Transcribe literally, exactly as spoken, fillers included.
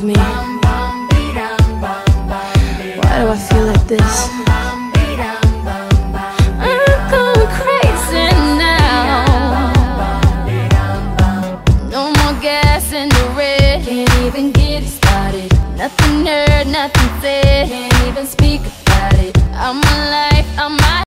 of me? Why do I feel like this? I'm going crazy now. No more gas in the red. Can't even get it started. Nothing heard, nothing said. Can't even speak about it. I'm alive, I'm alive.